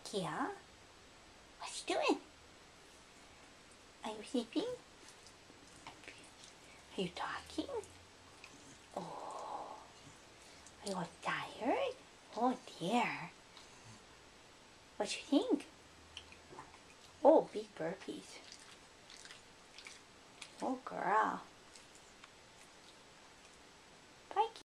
talkie, huh? What you doing? Are you sleeping? Are you talking? Oh, are you all tired? Oh dear. What you think? Oh, big burpees. Oh girl. Bye.